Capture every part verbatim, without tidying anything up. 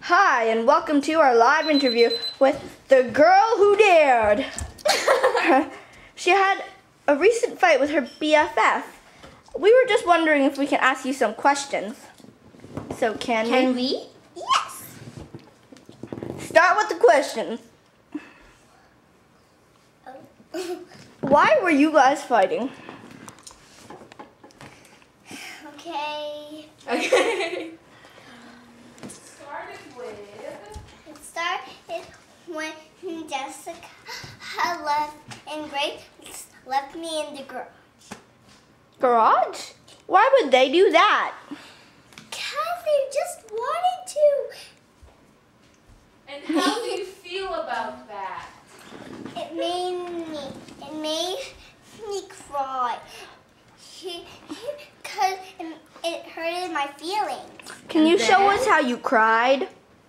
Hi, and welcome to our live interview with the girl who dared. She had a recent fight with her B F F. We were just wondering if we can ask you some questions. So can, Can we? we? Yes. Start with the questions. Oh. Why were you guys fighting? Okay. Okay. It started when Jessica left and Grace left me in the garage. Garage? Why would they do that? Because they just wanted to. And how do you feel about that? It made me, it made me cry. Because it, it hurted my feelings. Can you And show then? us how you cried?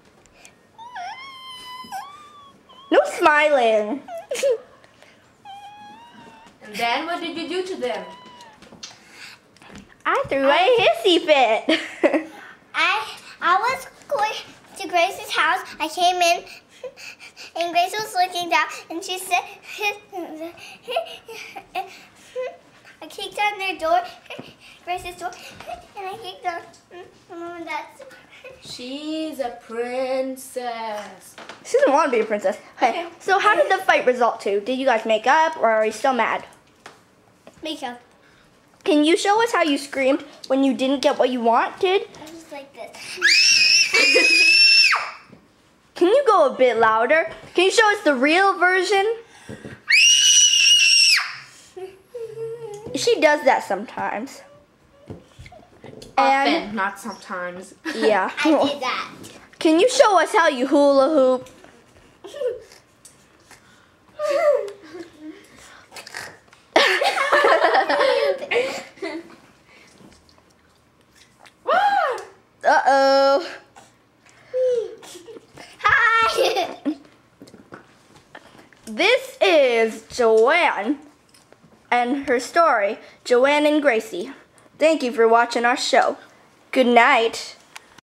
No smiling. And then what did you do to them? I threw a hissy fit. I I was going to Grace's house. I came in, and Grace was looking down, and she said, I kicked on their door, Grace's door, and I kicked on Mom and Dad's door. She's a princess. She doesn't want to be a princess. Okay, so how did the fight result to? Did you guys make up, or are you still mad? Makeup. Can you show us how you screamed when you didn't get what you wanted? I was like this. Can you go a bit louder? Can you show us the real version? She does that sometimes. Often, And not sometimes. yeah. I did that. Can you show us how you hula hoop? Uh-oh. Hi. This is Joanne and her story, Joanne and Gracie. Thank you for watching our show. Good night.